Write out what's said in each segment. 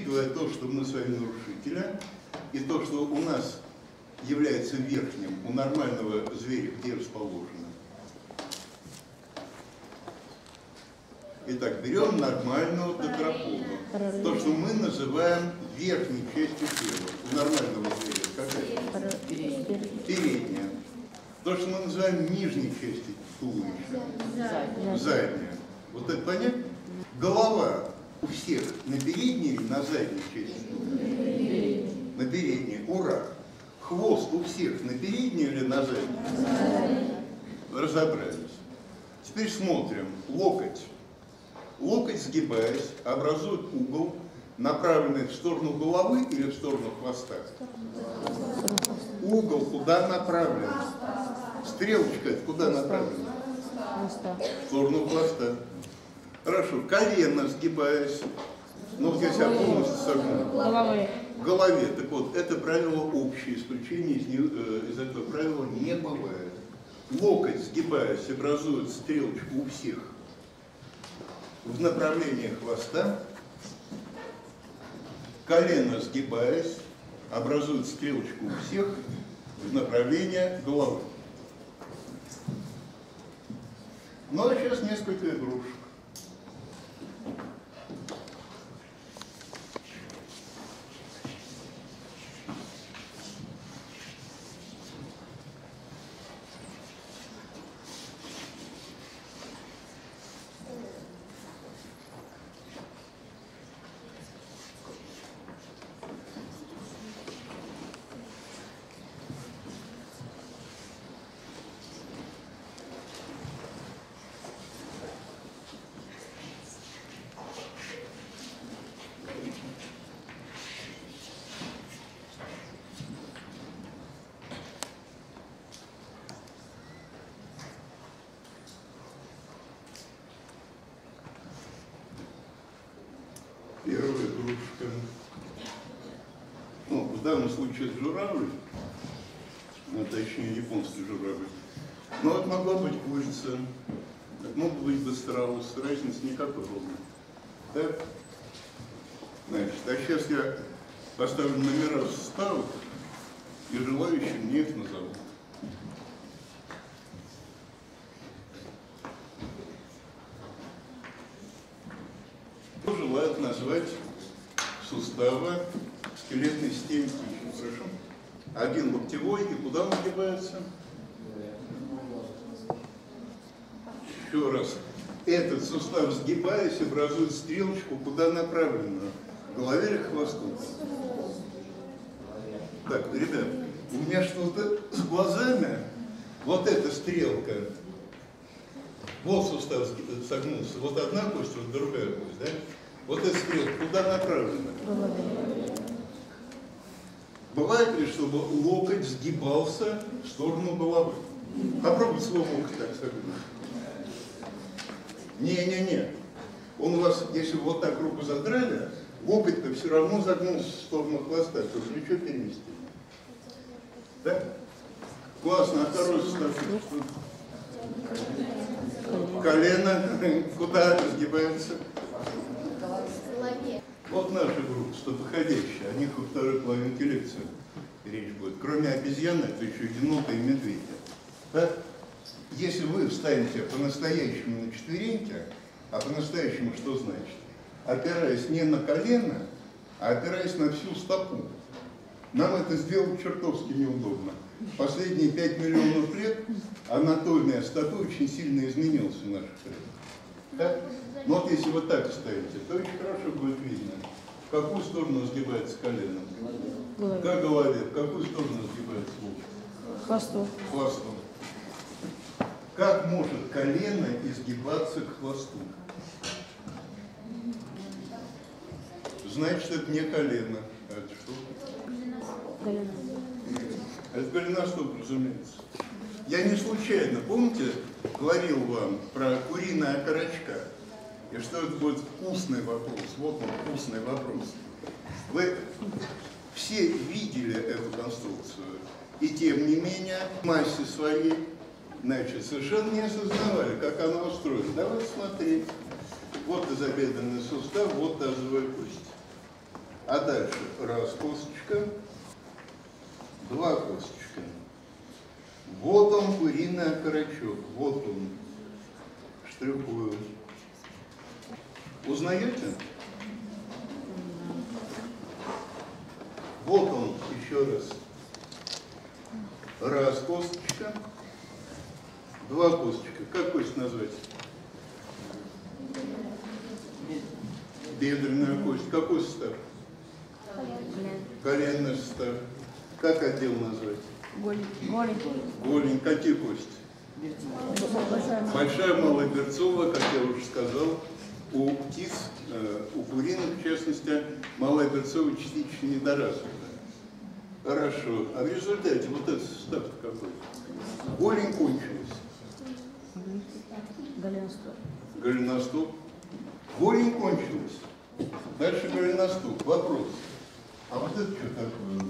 учитывая то, что мы с вами нарушители, и то, что у нас является верхним, у нормального зверя где расположено. Итак, берем нормального тетрапода. То, что мы называем верхней частью тела. У нормального зверя какая? Передняя. То, что мы называем нижней частью туловища. Задняя. Вот это понятно? Голова у всех на передней или на задней части туловища? На передней. Ура! Хвост у всех на передней или на задней? Разобрались. Теперь смотрим. Локоть. Локоть, сгибаясь, образует угол, направленный в сторону головы или в сторону хвоста? Угол куда направлен? Стрелочка это куда направлена? В сторону хвоста. Хорошо. Колено, сгибаясь. Ну, вот я себя полностью согну. В голове. Так вот, это правило общее, исключение из этого правила не бывает. Локоть, сгибаясь, образует стрелочку у всех в направлении хвоста. Колено, сгибаясь, образует стрелочку у всех в направлении головы. Ну а сейчас несколько игрушек. Первая игрушка. Ну, в данном случае это журавль, а точнее японский журавль. Но это могла быть курица, мог быть бы страус, разницы никакой ровно. Так? Значит, а сейчас я поставлю номера составов, и желающие мне их назовут. Кто желает назвать суставы скелетной стенки? Хорошо. Один локтевой, и куда он нагибается? Еще раз. Этот сустав, сгибаясь, образует стрелочку, куда направлена? К голове или к хвосту? Так, ребят, у меня что-то с глазами. Вот эта стрелка. Вот сустав согнулся. Вот одна кость, вот другая кость, да? Вот эта стрелка куда направлена? Бывает ли, чтобы локоть сгибался в сторону головы? Попробуй свой локоть так согнуть. Не-не-не. Он у вас, если вот так руку задрали, локоть-то все равно загнулся в сторону хвоста, то плечо переместили. Да? Классно. А второй сустав? Колено куда сгибается? Вот наша группа, стопоходящая, о них во второй половинке лекции речь будет. Кроме обезьяны, это еще енота и медведя. Так? Если вы встанете по-настоящему на четвереньки, а по-настоящему что значит? Опираясь не на колено, а опираясь на всю стопу. Нам это сделать чертовски неудобно. Последние 5 миллионов лет анатомия стопы очень сильно изменилась у наших предков. Да? Но вот если вы так вставите, то очень хорошо будет видно, в какую сторону сгибается колено. К голове, в какую сторону сгибается локоть? Хвосту. Хвосту. Как может колено изгибаться к хвосту? Значит, это не колено. А это что? Колено. Это голеностоп, разумеется. Я не случайно, помните, говорил вам про куриное окорочка? И что это будет вкусный вопрос. Вот он, вкусный вопрос. Вы все видели эту конструкцию. И тем не менее, в массе своей, значит, совершенно не осознавали, как она устроена. Давайте смотреть. Вот тазобедренный сустав, вот тазовая кость. А дальше раз косточка, два косточка. Вот он, куриный окорочок. Вот он. Штрихую. Узнаете? Вот он, еще раз. Раз косточка, два косточка. Как кость назвать? Бедренная кость. Какой сустав? Коленный сустав. Как отдел назвать? Голень. Голень. Какие кости? Большая, малая, берцовая, как я уже сказал. У птиц, у куриных, в частности, малая берцовая частично недоразвита. Хорошо. А в результате вот этот сустав какой? Голень кончилась. Голеностоп. Голень кончилась. Дальше голеностоп. Вопрос. А вот это что такое?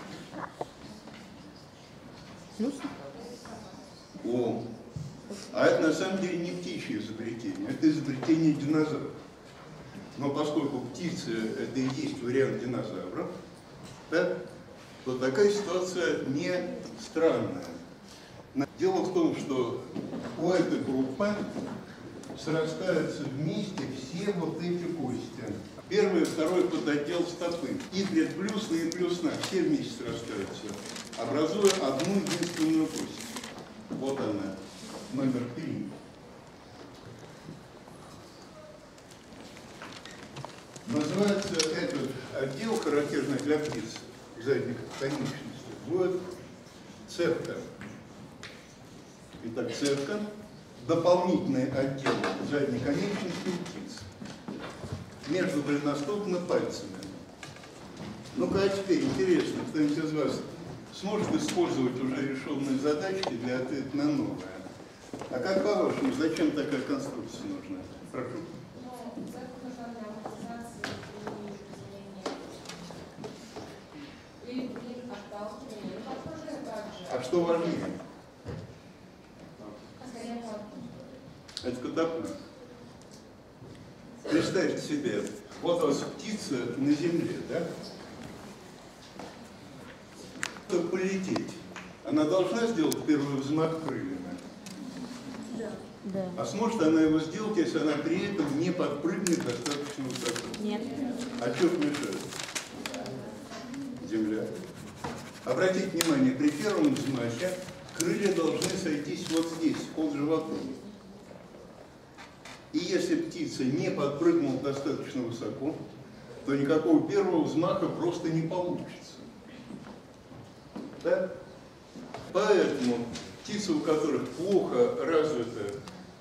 О. А это на самом деле не птичье изобретение. Это изобретение динозавров. Но поскольку птицы это и есть вариант динозавра, да, то такая ситуация не странная. Дело в том, что у этой группы срастаются вместе все вот эти кости. Первый, второй подотдел стопы. И предплюсна, и плюсна. Все вместе срастаются, образуя одну единственную кость. Вот она, номер 3. Называется этот отдел, характерный для птиц задних конечностей, будет цевка. Итак, цевка – дополнительный отдел задней конечности у птиц между голеностопом и пальцами. Ну-ка, а теперь интересно, кто-нибудь из вас сможет использовать уже решенные задачки для ответа на новое? А как по-вашему, зачем такая конструкция нужна? Прошу. А что важнее? Это катапульт. Представьте себе, вот у вас птица на земле, да? Чтобы полететь, она должна сделать первый взмах крыльями? Да. А сможет она его сделать, если она при этом не подпрыгнет достаточно высоко? Нет. А что мешает? Земля. Обратите внимание, при первом взмахе крылья должны сойтись вот здесь, под животом. И если птица не подпрыгнула достаточно высоко, то никакого первого взмаха просто не получится. Да? Поэтому птицы, у которых плохо развиты,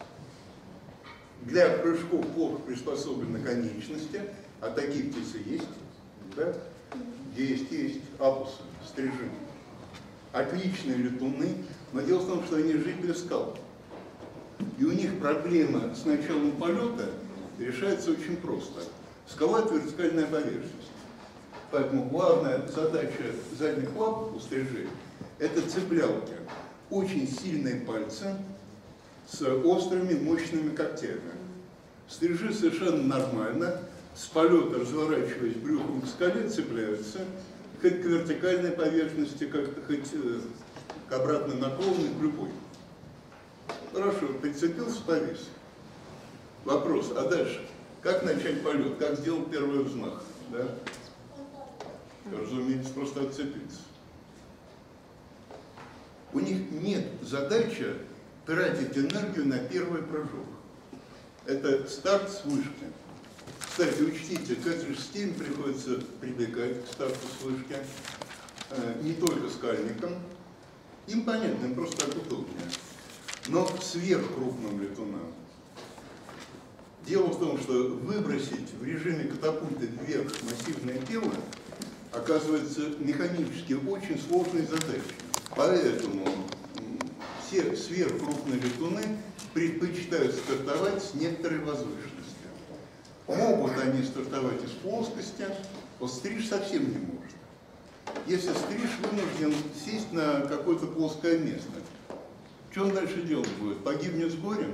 для прыжков плохо приспособлены конечности, а такие птицы есть, да? Есть апусы, стрижи. Отличные летуны, но дело в том, что они жители скал. И у них проблема с началом полета решается очень просто. Скала – это вертикальная поверхность. Поэтому главная задача задних лап у стрижей – это цеплялки. Очень сильные пальцы с острыми, мощными когтями. Стрижи совершенно нормально, с полета, разворачиваясь брюхом к скале, цепляются хоть к вертикальной поверхности, хоть к обратной наклонной, к любой. Хорошо, прицепился, повис. Вопрос, а дальше? Как начать полет? Как сделать первый взмах? Да? Разумеется, просто отцепиться. У них нет задачи тратить энергию на первый прыжок. Это старт с вышки. Кстати, учтите, к этой же системе приходится прибегать к старту с вышки не только скальникам. Им понятно, им просто так удобнее. Но сверхкрупным летунам. Дело в том, что выбросить в режиме катапульты вверх массивное тело оказывается механически очень сложной задачей. Поэтому все сверхкрупные летуны предпочитают стартовать с некоторой возвышенностью. Могут они стартовать из плоскости, вот стриж совсем не может. Если стриж вынужден сесть на какое-то плоское место, что он дальше делать будет? Погибнет с горем?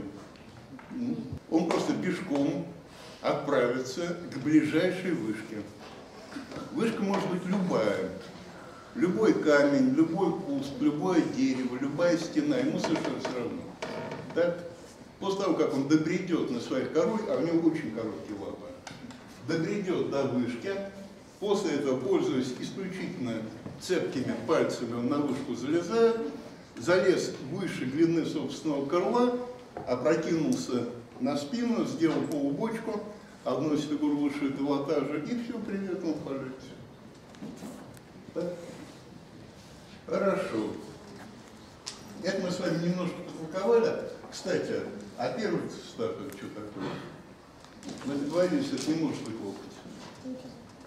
Он просто пешком отправится к ближайшей вышке. Вышка может быть любая. Любой камень, любой куст, любое дерево, любая стена, ему совершенно все равно. Так? После того, как он добредет на своих король, а у него очень короткие лапы, добредет до вышки, после этого, пользуясь исключительно цепкими пальцами, он на вышку залезает, залез выше длины собственного крыла, опрокинулся на спину, сделал полубочку, одну из фигур выше пилотажа, и все, привет, он в полете. Так? Хорошо. Это мы с вами немножко потолковали. Кстати, а первый сустав это что такое? Мы договорились, это не может быть локоть.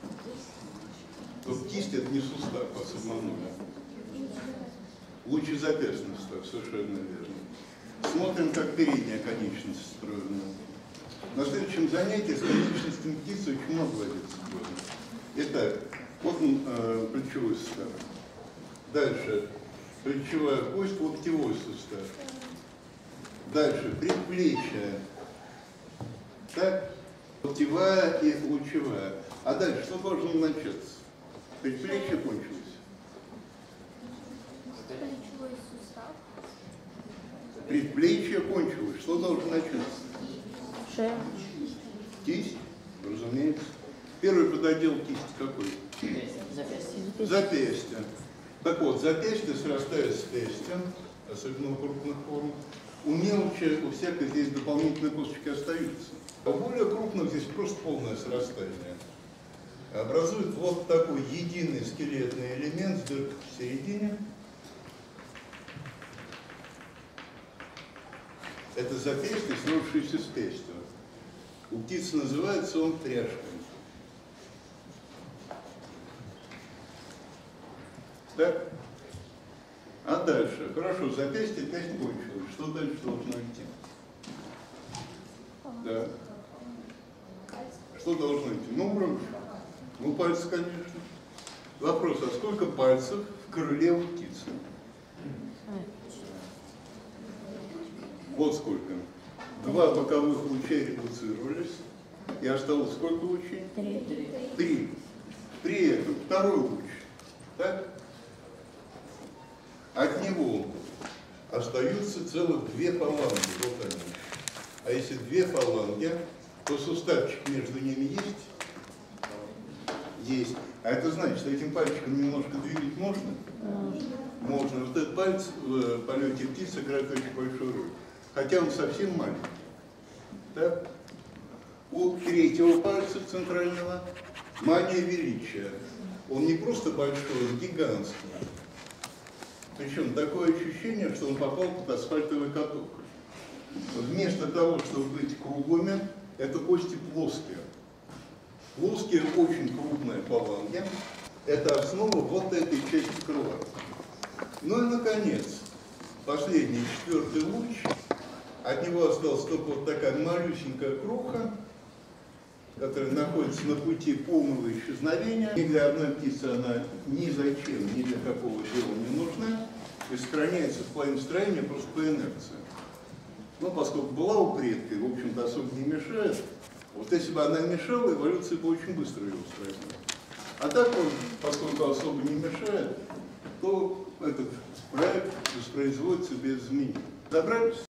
Вот кисть это не сустав, вас обманули. Лучезапястный сустав, совершенно верно. Смотрим, как передняя конечность устроена. На следующем занятии с конечностями птицы очень много водится. Итак, вот он, плечевой сустав. Дальше плечевая кость, локтевой сустав. Дальше предплечье. Так, локтевая и лучевая. А дальше что должно начаться? Предплечье кончилось. Плечевой сустав. Предплечье кончилось. Что должно начаться? Шея. Кисть, разумеется. Первый пододел кисти какой? Запястье. Запястье. Так вот, запястье срастается с пестью, особенно у крупных форм. У мелочи, у всякой здесь дополнительные косточки остаются. А у более крупных здесь просто полное срастание. Образует вот такой единый скелетный элемент с дыркой в середине. Это запястье, сросшееся с пестью. У птицы называется он пряжкой. Так? А дальше? Хорошо, запястье опять кончилось. Что дальше должно идти? Да. Что должно идти? Ну, громче. Ну, пальцы, конечно. Вопрос, а сколько пальцев в крыле у птицы? Вот сколько. 2 боковых луча редуцировались. И осталось сколько лучей? 3. При этом второй луч. Так? От него остаются целых 2 фаланги. Вот они. А если 2 фаланги, то суставчик между ними есть? Есть. А это значит, что этим пальчиком немножко двигать можно? Можно. Вот этот палец в полете птицы играет очень большую роль. Хотя он совсем маленький. Так? У третьего пальца центрального мания величия. Он не просто большой, он гигантский. Причем такое ощущение, что он попал под асфальтовый каток. Вместо того, чтобы быть круглыми, это кости плоские. Плоские, очень крупные фаланги. Это основа вот этой части крыла. Ну и, наконец, последний, 4-й луч. От него осталась только вот такая малюсенькая кроха, которая находится на пути полного исчезновения. Ни для одной птицы она ни зачем, ни для какого дела не нужна. И сохраняется в плане строения просто по инерции. Но поскольку была у предка, и, в общем-то, особо не мешает, вот если бы она мешала, эволюция бы очень быстро ее устранила. А так он, поскольку особо не мешает, то этот проект воспроизводится без изменений. Добрались?